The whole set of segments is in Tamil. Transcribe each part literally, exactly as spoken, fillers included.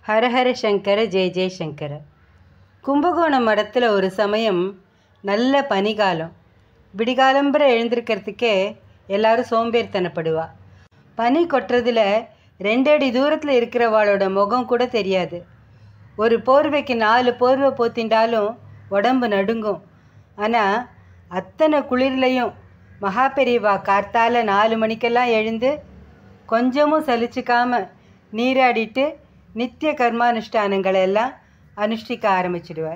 ஹரஹர சங்கர ஜெய ஜெயசங்கர. கும்பகோணம் மடத்தில் ஒரு சமயம் நல்ல பனிகாலம். விடிகாலம்பரை எழுந்திருக்கிறதுக்கே எல்லாரும் சோம்பேறித்தனப்படுவா. பனி கொட்டுறதுல ரெண்டடி தூரத்தில் இருக்கிறவாளோட முகம் கூட தெரியாது. ஒரு போர்வைக்கு நாலு போர்வை போத்திண்டாலும் உடம்பு நடுங்கும். ஆனால் அத்தனை குளிர்லையும் மகா பெரியவா கார்த்தால நாலு மணிக்கெல்லாம் எழுந்து கொஞ்சமும் சலிச்சிக்காமல் நீராடிட்டு நித்திய கர்மானுஷ்டானங்களை எல்லாம் அனுஷ்டிக்க ஆரம்பிச்சிடுவார்.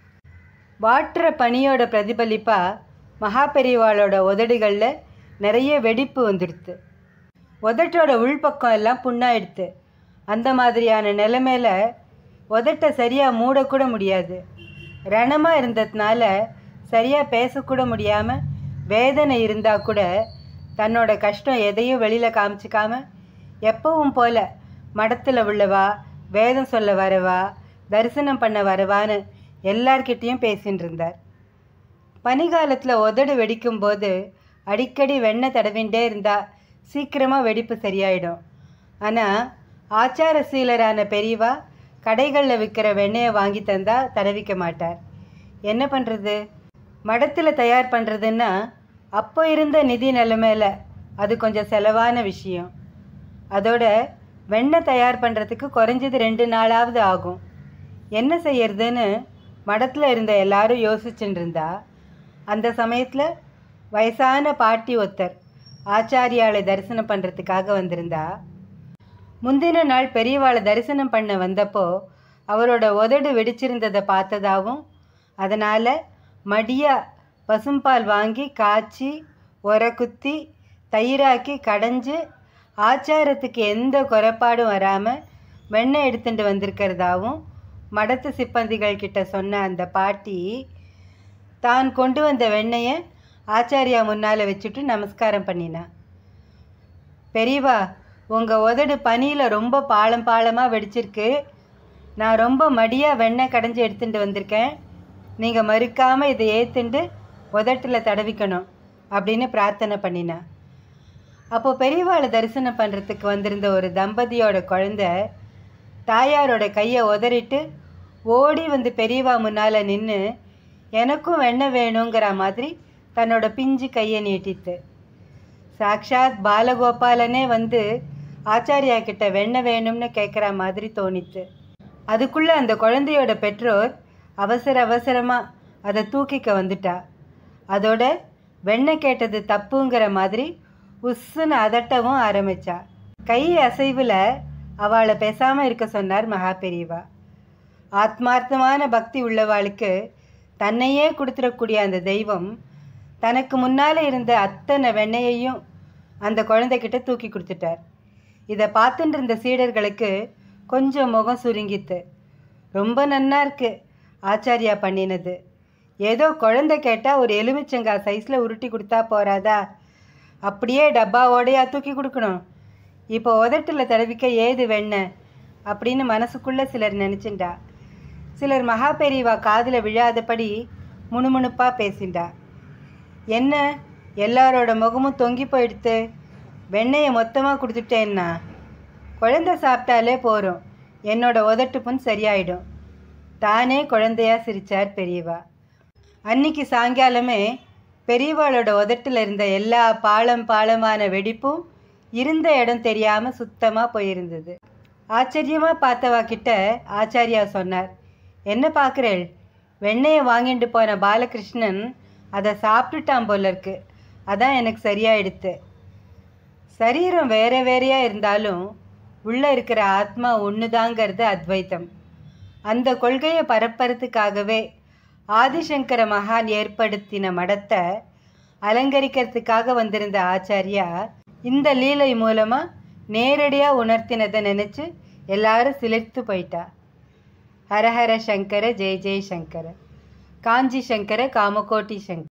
வாட்டுற பனியோட பிரதிபலிப்பாக மகா பெரியவாளோட உதடுகளில் நிறைய வெடிப்பு வந்துடுது. உதட்டோட உள்பக்கம் எல்லாம் புண்ணாயிடுது. அந்த மாதிரியான நிலைமையில் உதட்டை சரியாக மூடக்கூட முடியாது. ரணமாக இருந்ததுனால சரியாக பேசக்கூட முடியாமல் வேதனை இருந்தால் கூட தன்னோட கஷ்டம் எதையும் வெளியில் காமிச்சிக்காமல் எப்பவும் போல் மடத்தில் உள்ளவா, வேதம் சொல்ல வரவா, தரிசனம் பண்ண வரவான்னு எல்லார்கிட்டேயும் பேசின்னு இருந்தார். பனிகாலத்தில் உதடு வெடிக்கும்போது அடிக்கடி வெண்ணெய் தடவிண்டே இருந்தால் சீக்கிரமாக வெடிப்பு சரியாயிடும். ஆனால் ஆச்சார சீலரான பெரியவா கடைகளில் விற்கிற வெண்ணெயை வாங்கி தந்தால் தடவிக்க மாட்டார். என்ன பண்ணுறது? மடத்தில் தயார் பண்ணுறதுன்னா அப்போ இருந்த நிதி நிலைமையில் அது கொஞ்சம் செலவான விஷயம். அதோட வெண்ணெய் தயார் பண்ணுறதுக்கு குறைஞ்சது ரெண்டு நாளாவது ஆகும். என்ன செய்யறதுன்னு மடத்தில் இருந்த எல்லாரும் யோசிச்சுட்டு இருந்தா அந்த சமயத்தில் வயசான பாட்டி ஒருத்தர் ஆச்சாரியாளை தரிசனம் பண்ணுறதுக்காக வந்திருந்தா. முந்தின நாள் பெரியவாளை தரிசனம் பண்ண வந்தப்போ அவரோட உதடு வெடிச்சிருந்ததை பார்த்ததாகவும் அதனால் மடியாக பசும்பால் வாங்கி காய்ச்சி உர குத்தி தயிராக்கி கடைஞ்சி ஆச்சாரத்துக்கு எந்த குறைபாடும் வராமல் வெண்ணெய் எடுத்துட்டு வந்திருக்கிறதாவும் மடத்து சிப்பந்திகள் கிட்ட சொன்ன அந்த பாட்டி தான் கொண்டு வந்த வெண்ணெயை ஆச்சாரியா முன்னால் வச்சுட்டு நமஸ்காரம் பண்ணினா. பெரியவா, உங்கள் உதடு பனியில் ரொம்ப பாலம் பாலமாக வெடிச்சிருக்கு. நான் ரொம்ப மடியாக வெண்ணெய் கடைஞ்சி எடுத்துகிட்டு வந்திருக்கேன். நீங்கள் மறுக்காமல் இதை ஏற்றுண்டு உதட்டில் தடவிக்கணும் அப்படின்னு பிரார்த்தனை பண்ணினா. அப்போது பெரியவாளை தரிசனம் பண்ணுறதுக்கு வந்திருந்த ஒரு தம்பதியோட குழந்த தாயாரோட கையை உதறிட்டு ஓடி வந்து பெரியவா முன்னால் நின்று எனக்கும் வெண்ணெய் வேணுங்கிற மாதிரி தன்னோட பிஞ்சு கையை நீட்டித்து. சாக்ஷாத் பாலகோபாலனே வந்து ஆச்சாரியா கிட்ட வெண்ணெய் வேணும்னு கேட்குற மாதிரி தோணித்து. அதுக்குள்ளே அந்த குழந்தையோட பெற்றோர் அவசர அவசரமாக அதை தூக்கிக்க வந்துட்டா. அதோட வெண்ணெய் கேட்டது தப்புங்கிற மாதிரி உஸ்ஸுன்னு அதட்டவும் ஆரம்பித்தா. கை அசைவில் அவளை பேசாமல் இருக்க சொன்னார் மகா பெரியவா. ஆத்மார்த்தமான பக்தி உள்ளவாளுக்கு தன்னையே கொடுத்துடக்கூடிய அந்த தெய்வம் தனக்கு முன்னால் இருந்த அத்தனை வெண்ணையையும் அந்த குழந்தைகிட்ட தூக்கி கொடுத்துட்டார். இதை பார்த்துட்டு இருந்த சீடர்களுக்கு கொஞ்சம் முகம் சுருங்கித்து. ரொம்ப நன்னா இருக்கு ஆச்சாரியா பண்ணினது. ஏதோ குழந்தை கேட்டால் ஒரு எலுமிச்சங்காய் சைஸில் உருட்டி கொடுத்தா போறாதா? அப்படியே டப்பாவோடையா தூக்கி கொடுக்கணும்? இப்போ உதட்டில் தடவிக்க ஏது வெண்ணெய் அப்படின்னு மனசுக்குள்ளே சிலர் நினச்சிண்டா. சிலர் மகா பெரியவா காதில் விழாதபடி முணுமுணுப்பாக பேசிண்டா. என்ன எல்லாரோட முகமும் தொங்கி போயிடுத்து? வெண்ணெயை மொத்தமாக கொடுத்துட்டேன்னா குழந்தை சாப்பிட்டாலே போகிறோம், என்னோட உதட்டு புண் சரியாயிடும். தானே குழந்தையா சிரித்தார் பெரியவா. அன்னைக்கு சாயங்காலமே பெரியவாளோட உதட்டில் இருந்த எல்லா பாலம் பாலமான வெடிப்பும் இருந்த இடம் தெரியாமல் சுத்தமாக போயிருந்தது. ஆச்சரியமாக பார்த்தவா கிட்ட ஆச்சாரியா சொன்னார், என்ன பார்க்குறேள்? வெண்ணெயை வாங்கிட்டு போன பாலகிருஷ்ணன் அதை சாப்பிட்டுட்டான் போல இருக்கு. அதான் எனக்கு சரியாயிடுத்து. சரீரம் வேற வேறையாக இருந்தாலும் உள்ளே இருக்கிற ஆத்மா ஒன்று தாங்கிறது அத்வைத்தம். அந்த கொள்கையை பரப்புறதுக்காகவே ஆதிசங்கர மகான் ஏற்படுத்தின மடத்தை அலங்கரிக்கிறதுக்காக வந்திருந்த ஆச்சாரியா இந்த லீலை மூலமாக நேரடியாக உணர்த்தினதை நினச்சி எல்லாரும் சிலிர்த்து போயிட்டா. ஹரஹர சங்கர ஜெய ஜெய சங்கர. காஞ்சி சங்கர காமகோட்டி சங்கர.